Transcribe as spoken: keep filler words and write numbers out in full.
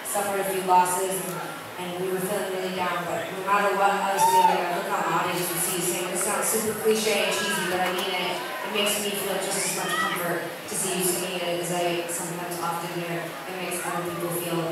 suffered a few losses, and, and we were feeling really down. But no matter what I was feeling, I look out my audience and see saying this sounds super cliche and cheesy, but I mean it. It makes me feel just as much comfort to see you singing it as I sometimes often hear. It makes other people feel